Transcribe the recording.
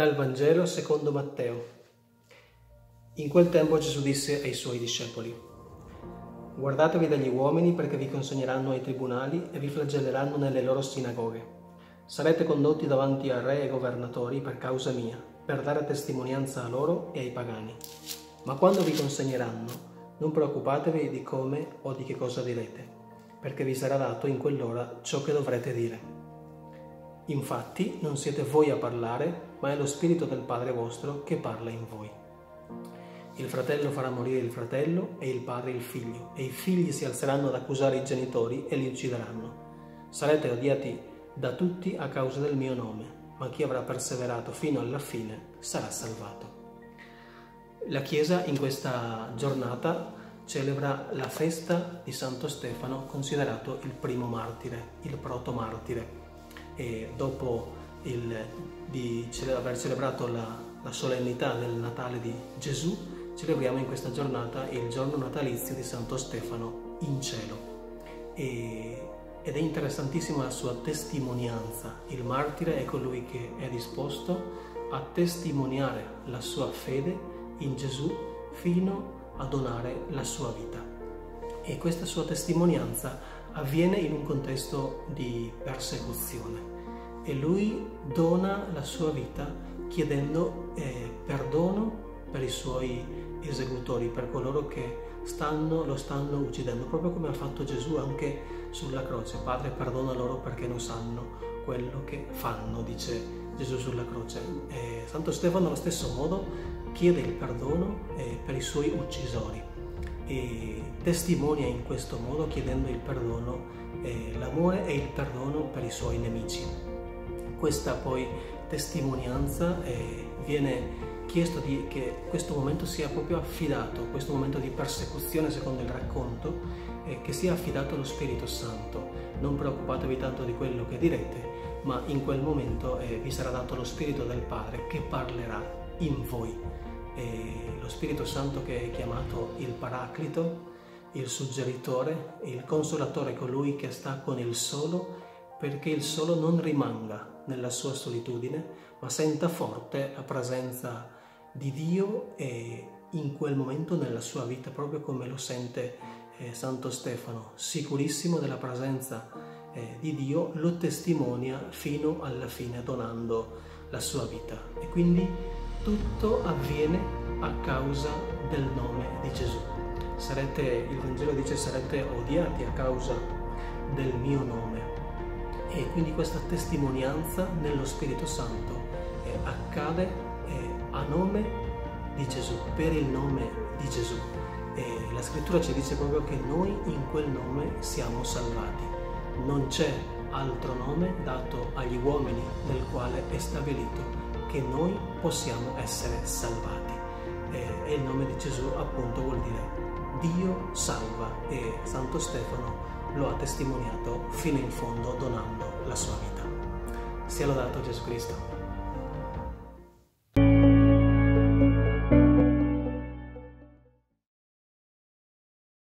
Dal Vangelo secondo Matteo. In quel tempo Gesù disse ai suoi discepoli: guardatevi dagli uomini, perché vi consegneranno ai tribunali e vi flagelleranno nelle loro sinagoghe. Sarete condotti davanti a re e governatori per causa mia, per dare testimonianza a loro e ai pagani. Ma quando vi consegneranno, non preoccupatevi di come o di che cosa direte, perché vi sarà dato in quell'ora ciò che dovrete dire. Infatti non siete voi a parlare, ma è lo Spirito del Padre vostro che parla in voi. Il fratello farà morire il fratello e il padre il figlio, e i figli si alzeranno ad accusare i genitori e li uccideranno. Sarete odiati da tutti a causa del mio nome, ma chi avrà perseverato fino alla fine sarà salvato. La Chiesa in questa giornata celebra la festa di Santo Stefano, considerato il primo martire, il protomartire. E dopo aver celebrato la solennità del Natale di Gesù, celebriamo in questa giornata il giorno natalizio di Santo Stefano in cielo. Ed è interessantissima la sua testimonianza. Il martire è colui che è disposto a testimoniare la sua fede in Gesù fino a donare la sua vita. E questa sua testimonianza avviene in un contesto di persecuzione e lui dona la sua vita chiedendo perdono per i suoi esecutori, per coloro che lo stanno uccidendo, proprio come ha fatto Gesù anche sulla croce. Padre, perdona loro perché non sanno quello che fanno, dice Gesù sulla croce. Santo Stefano allo stesso modo chiede il perdono per i suoi uccisori e testimonia in questo modo, chiedendo il perdono, l'amore e il perdono per i suoi nemici. Questa poi testimonianza viene chiesto che questo momento sia proprio affidato, questo momento di persecuzione secondo il racconto, che sia affidato allo Spirito Santo. Non preoccupatevi tanto di quello che direte, ma in quel momento vi sarà dato lo Spirito del Padre che parlerà in voi. Lo Spirito Santo, che è chiamato il Paraclito, il suggeritore, il consolatore, colui che sta con il solo, perché il solo non rimanga nella sua solitudine, ma senta forte la presenza di Dio e in quel momento nella sua vita, proprio come lo sente Santo Stefano, sicurissimo della presenza di Dio, lo testimonia fino alla fine, donando la sua vita. E quindi tutto avviene a causa del nome di Gesù. Il Vangelo dice: sarete odiati a causa del mio nome. E quindi questa testimonianza nello Spirito Santo accade a nome di Gesù, per il nome di Gesù. La Scrittura ci dice proprio che noi in quel nome siamo salvati. Non c'è altro nome dato agli uomini nel quale è stabilito che noi possiamo essere salvati. E il nome di Gesù appunto vuol dire Dio salva, e Santo Stefano lo ha testimoniato fino in fondo donando la sua vita. Sia lodato Gesù Cristo.